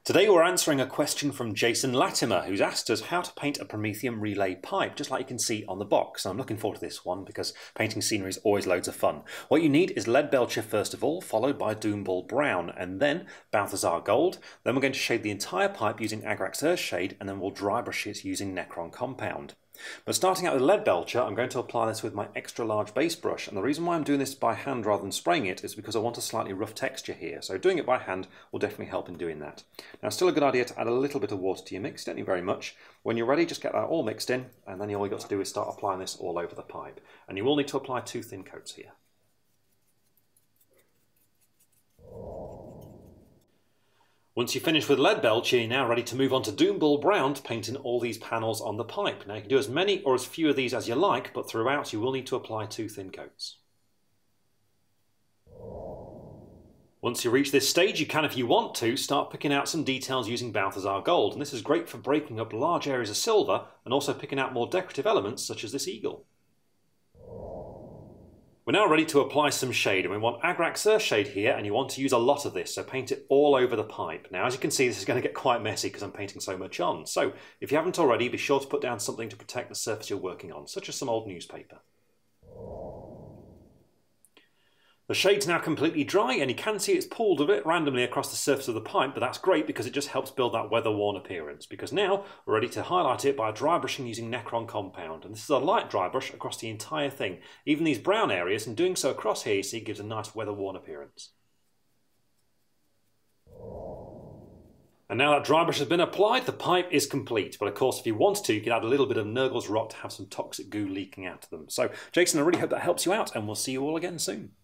Today we're answering a question from Jason Latimer, who's asked us how to paint a Promethium Relay Pipe, just like you can see on the box. And I'm looking forward to this one because painting scenery is always loads of fun. What you need is lead belcher first of all, followed by Doomball Brown, and then Balthazar Gold. Then we're going to shade the entire pipe using Agrax Earthshade, and then we'll dry brush it using Necron Compound. But starting out with lead belcher, I'm going to apply this with my extra large base brush, and the reason why I'm doing this by hand rather than spraying it is because I want a slightly rough texture here, so doing it by hand will definitely help in doing that. Now it's still a good idea to add a little bit of water to your mix, don't need very much. When you're ready, just get that all mixed in, and then all you've got to do is start applying this all over the pipe. And you will need to apply 2 thin coats here. Once you're finished with lead belcher, you're now ready to move on to Doomball Brown to paint in all these panels on the pipe. Now you can do as many or as few of these as you like, but throughout you will need to apply 2 thin coats. Once you reach this stage, you can, if you want to, start picking out some details using Balthazar Gold. And this is great for breaking up large areas of silver and also picking out more decorative elements such as this eagle. We're now ready to apply some shade, and we want Agrax Earthshade here, and you want to use a lot of this, so paint it all over the pipe. Now as you can see, this is going to get quite messy because I'm painting so much on. So if you haven't already, be sure to put down something to protect the surface you're working on, such as some old newspaper. The shade's now completely dry, and you can see it's pooled a bit randomly across the surface of the pipe, but that's great because it just helps build that weather-worn appearance. Because now we're ready to highlight it by dry brushing using Necron Compound. And this is a light dry brush across the entire thing, even these brown areas, and doing so across here, you see, gives a nice weather-worn appearance. And now that dry brush has been applied, the pipe is complete. But of course, if you want to, you can add a little bit of Nurgle's Rot to have some toxic goo leaking out of them. So, Jason, I really hope that helps you out, and we'll see you all again soon.